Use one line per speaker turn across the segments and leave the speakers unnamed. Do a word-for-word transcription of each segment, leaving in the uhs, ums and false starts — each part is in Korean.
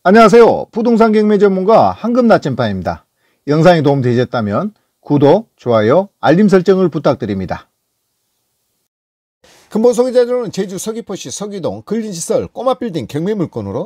안녕하세요. 부동산 경매 전문가 황금나침반입니다. 영상이 도움되셨다면 구독, 좋아요, 알림 설정을 부탁드립니다. 근본 소개자료는 제주 서귀포시 서귀동 근린시설 꼬마빌딩 경매물건으로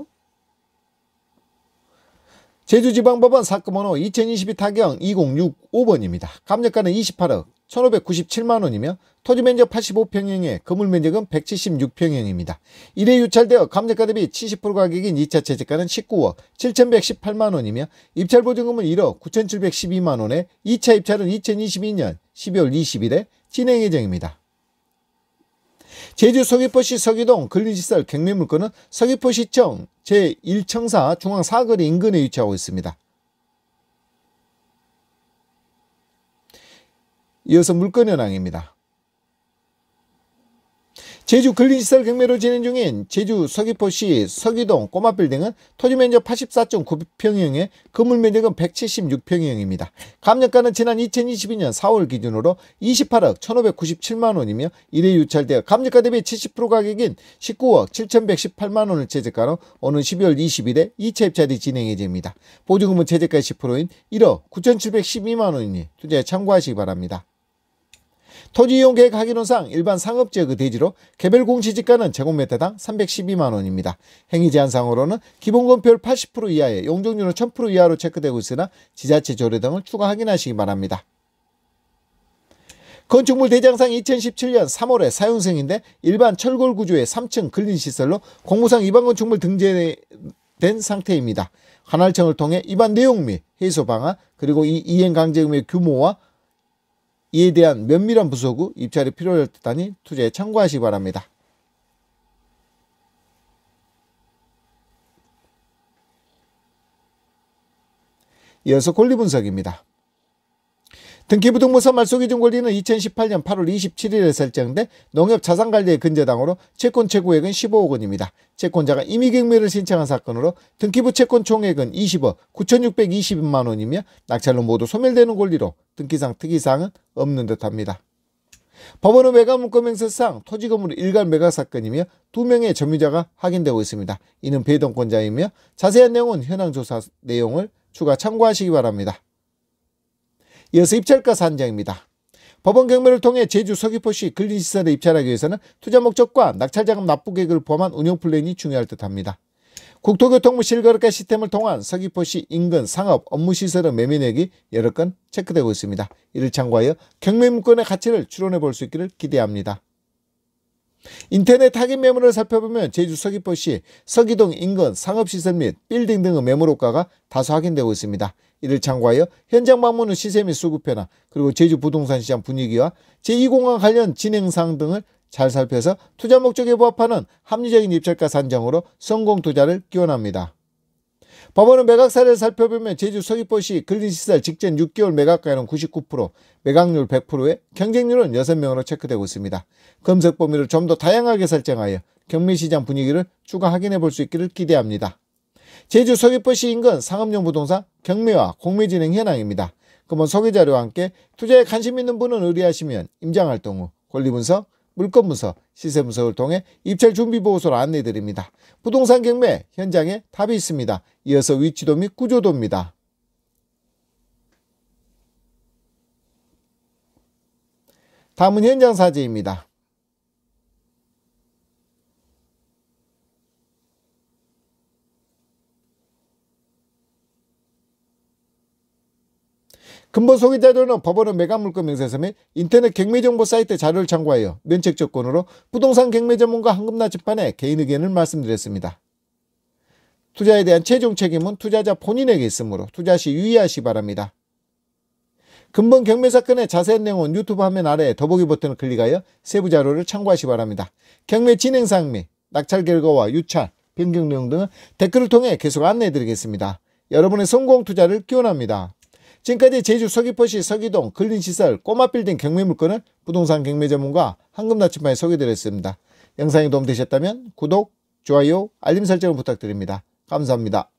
제주지방법원 사건번호 이천이십이 타경 이공육오 번입니다. 감정가는 이십팔억 천오백구십칠만 원이며 토지면적 팔십오 평형에 건물면적은 백칠십육 평형입니다. 일 회 유찰되어 감정가 대비 칠십 퍼센트 가격인 이 차 채집가는 십구억 칠천백십팔만 원이며 입찰보증금은 일억 구천칠백십이만 원에 이 차 입찰은 이천이십이 년 십이월 이십일에 진행 예정입니다. 제주 서귀포시 서귀동 근린시설 경매물건은 서귀포시청 제일 청사 중앙 사거리 인근에 위치하고 있습니다. 이어서 물건 현황입니다. 제주 근린시설 경매로 진행 중인 제주 서귀포시 서귀동 꼬마빌딩은 토지면적 팔십사 점 구 평형에 건물면적은 백칠십육 평형입니다. 감정가는 지난 이천이십이 년 사월 기준으로 이십팔억 천오백구십칠만 원이며 일 회 유찰되어 감정가 대비 칠십 퍼센트 가격인 십구억 칠천백십팔만 원을 채집가로 오는 십이월 이십일에 이 차 입찰이 진행 예정입니다. 보증금은 채집가 십 퍼센트인 일억 구천칠백십이만 원이니 투자에 참고하시기 바랍니다. 토지이용계획 확인원상 일반 상업지역의 대지로 개별 공시지가는 제곱미터당 삼백십이만 원입니다. 행위제한상으로는 기본건폐율 팔십 퍼센트 이하에 용적률은 천 퍼센트 이하로 체크되고 있으나 지자체 조례 등을 추가 확인하시기 바랍니다. 건축물 대장상 이천십칠 년 삼월에 사용승인데 일반 철골 구조의 삼 층 근린시설로 공무상 위반 건축물 등재된 상태입니다. 관할청을 통해 위반 내용 및 해소 방안 그리고 이 이행강제금의 규모와 이에 대한 면밀한 분석 후 입찰이 필요할 듯하니 투자에 참고하시기 바랍니다. 이어서 권리 분석입니다. 등기부등본상 말소기준 권리는 이천십팔 년 팔월 이십칠일에 설정돼 농협자산관리의 근저당으로 채권 최고액은 십오억 원입니다. 채권자가 임의경매를 신청한 사건으로 등기부 채권 총액은 이십억 구천육백이십만 원이며 낙찰로 모두 소멸되는 권리로 등기상 특이사항은 없는 듯합니다. 법원은 매각문건명세상 토지건물 일괄 매각 사건이며 두 명의 점유자가 확인되고 있습니다. 이는 배동권자이며 자세한 내용은 현황 조사 내용을 추가 참고하시기 바랍니다. 이어서 입찰가 산정입니다. 법원 경매를 통해 제주 서귀포시 근린시설에 입찰하기 위해서는 투자 목적과 낙찰자금 납부 계획을 포함한 운영 플랜이 중요할 듯합니다. 국토교통부 실거래가 시스템을 통한 서귀포시 인근 상업 업무시설의 매매내역이 여러 건 체크되고 있습니다. 이를 참고하여 경매문건의 가치를 추론해 볼 수 있기를 기대합니다. 인터넷 확인 매물을 살펴보면 제주 서귀포시 서귀동 인근 상업시설 및 빌딩 등의 매물호가가 다소 확인되고 있습니다. 이를 참고하여 현장 방문 후 시세 및 수급변화 그리고 제주 부동산 시장 분위기와 제이 공항 관련 진행사항 등을 잘 살펴서 투자 목적에 부합하는 합리적인 입찰가 산정으로 성공 투자를 기원합니다. 법원은 매각 사례를 살펴보면 제주 서귀포시 근린시설 직전 육 개월 매각가율은 구십구 퍼센트, 매각률 백 퍼센트에 경쟁률은 여섯 명으로 체크되고 있습니다. 검색 범위를 좀 더 다양하게 설정하여 경매시장 분위기를 추가 확인해 볼 수 있기를 기대합니다. 제주 서귀포시 인근 상업용 부동산 경매와 공매 진행 현황입니다. 그러면 소개자료와 함께 투자에 관심 있는 분은 의뢰하시면 임장활동 후 권리분석, 물건분석, 시세분석을 통해 입찰 준비보고서를 안내해드립니다. 부동산 경매 현장에 답이 있습니다. 이어서 위치도 및 구조도입니다. 다음은 현장 사진입니다. 근본 소개자료는 법원은 매각물건 명세서 및 인터넷 경매정보 사이트 자료를 참고하여 면책조건으로 부동산 경매 전문가 황금나침반의 개인 의견을 말씀드렸습니다. 투자에 대한 최종 책임은 투자자 본인에게 있으므로 투자 시 유의하시기 바랍니다. 근본 경매 사건의 자세한 내용은 유튜브 화면 아래 더보기 버튼을 클릭하여 세부 자료를 참고하시기 바랍니다. 경매 진행사항 및 낙찰 결과와 유찰, 변경 내용 등은 댓글을 통해 계속 안내해드리겠습니다. 여러분의 성공 투자를 기원합니다. 지금까지 제주 서귀포시 서귀동 근린시설 꼬마빌딩 경매물건을 부동산 경매 전문가 황금나침반에 소개드렸습니다. 영상이 도움되셨다면 구독, 좋아요, 알림 설정을 부탁드립니다. 감사합니다.